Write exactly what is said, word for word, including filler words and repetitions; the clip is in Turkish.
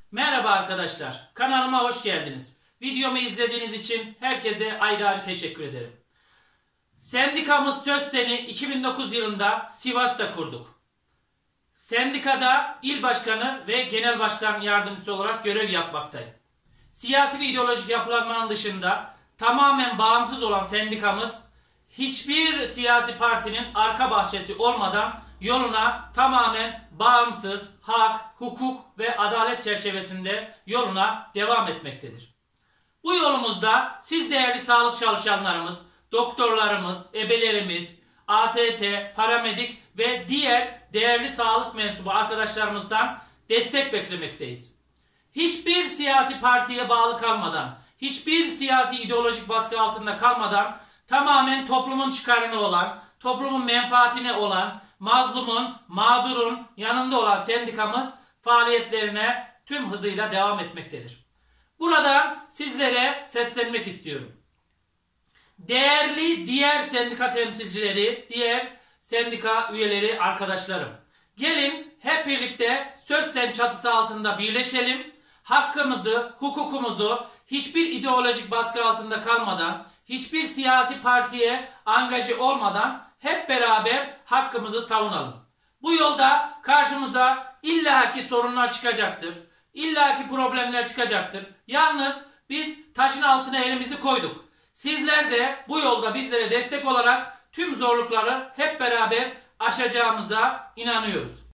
Merhaba arkadaşlar, kanalıma hoş geldiniz. Videomu izlediğiniz için herkese ayrı ayrı teşekkür ederim. Sendikamız Sözsen'i iki bin dokuz yılında Sivas'ta kurduk. Sendikada il başkanı ve genel başkan yardımcısı olarak görev yapmaktayım. Siyasi ve ideolojik yapılanmanın dışında tamamen bağımsız olan sendikamız hiçbir siyasi partinin arka bahçesi olmadan yoluna tamamen bağımsız, hak, hukuk ve adalet çerçevesinde yoluna devam etmektedir. Bu yolumuzda siz değerli sağlık çalışanlarımız, doktorlarımız, ebelerimiz, A T T, paramedik ve diğer değerli sağlık mensubu arkadaşlarımızdan destek beklemekteyiz. Hiçbir siyasi partiye bağlı kalmadan, hiçbir siyasi ideolojik baskı altında kalmadan tamamen toplumun çıkarına olan, toplumun menfaatine olan, mazlumun, mağdurun yanında olan sendikamız faaliyetlerine tüm hızıyla devam etmektedir. Buradan sizlere seslenmek istiyorum. Değerli diğer sendika temsilcileri, diğer sendika üyeleri, arkadaşlarım. Gelin hep birlikte Sözsen çatısı altında birleşelim. Hakkımızı, hukukumuzu hiçbir ideolojik baskı altında kalmadan, hiçbir siyasi partiye angaje olmadan hep beraber hakkımızı savunalım. Bu yolda karşımıza illaki sorunlar çıkacaktır. İllaki problemler çıkacaktır. Yalnız biz taşın altına elimizi koyduk. Sizler de bu yolda bizlere destek olarak tüm zorlukları hep beraber aşacağımıza inanıyoruz.